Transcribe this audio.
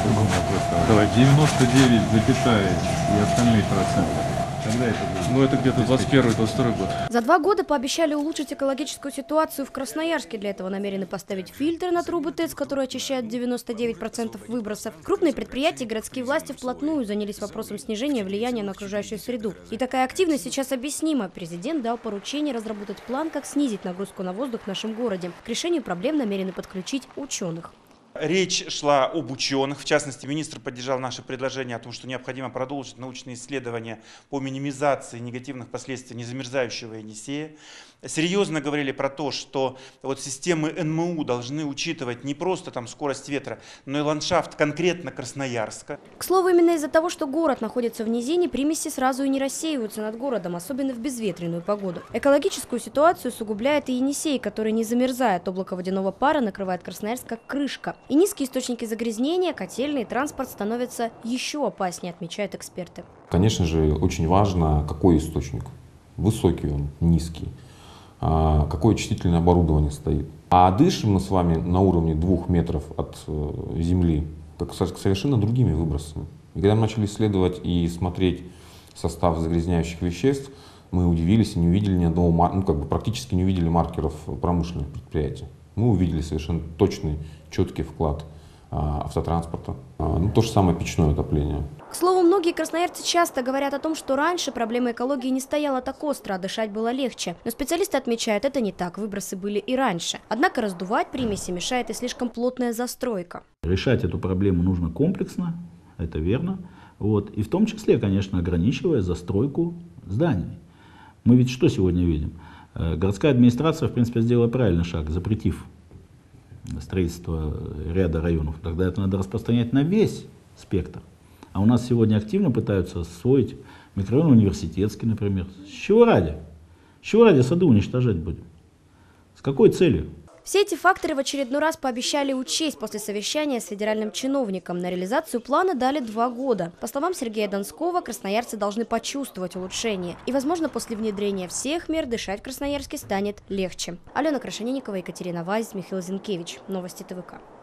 другому вопрос. Давай. 99, и остальные проценты. Когда это будет? Ну, это где-то 21-22 год. За 2 года пообещали улучшить экологическую ситуацию в Красноярске. Для этого намерены поставить фильтры на трубы ТЭЦ, которые очищают 99% выбросов. Крупные предприятия и городские власти вплотную занялись вопросом снижения влияния на окружающую среду. И такая активность сейчас объяснима. Президент дал поручение разработать план, как снизить нагрузку на воздух в нашем городе. К решению проблем намерены подключить ученых. Речь шла об ученых, в частности, министр поддержал наше предложение о том, что необходимо продолжить научные исследования по минимизации негативных последствий незамерзающего Енисея. Серьезно говорили про то, что вот системы НМУ должны учитывать не просто там скорость ветра, но и ландшафт конкретно Красноярска. К слову, именно из-за того, что город находится в низине, примеси сразу и не рассеиваются над городом, особенно в безветренную погоду. Экологическую ситуацию усугубляет и Енисей, который не замерзает. Облако водяного пара накрывает Красноярск как крышка. И низкие источники загрязнения, котельный и транспорт становятся еще опаснее, отмечают эксперты. Конечно же, очень важно, какой источник. Высокий он, низкий. Какое очистительное оборудование стоит. А дышим мы с вами на уровне 2 метров от земли, совершенно другими выбросами. И когда мы начали исследовать и смотреть состав загрязняющих веществ, мы удивились и не увидели ни одного, практически не увидели маркеров промышленных предприятий. Мы увидели совершенно точный, четкий вклад автотранспорта. То же самое печное отопление. К слову, многие красноярцы часто говорят о том, что раньше проблема экологии не стояла так остро, а дышать было легче. Но специалисты отмечают, это не так, выбросы были и раньше. Однако раздувать примеси мешает и слишком плотная застройка. Решать эту проблему нужно комплексно, это верно. И в том числе, конечно, ограничивая застройку зданий. Мы ведь что сегодня видим? Городская администрация, в принципе, сделала правильный шаг, запретив строительство ряда районов. Тогда это надо распространять на весь спектр. А у нас сегодня активно пытаются освоить микрорайон университетский, например. С чего ради? С чего ради сады уничтожать будем? С какой целью? Все эти факторы в очередной раз пообещали учесть после совещания с федеральным чиновником. На реализацию плана дали 2 года. По словам Сергея Донского, красноярцы должны почувствовать улучшение. И, возможно, после внедрения всех мер дышать в Красноярске станет легче. Алена Крашенинникова, Екатерина Вайс, Михаил Зинкевич. Новости ТВК.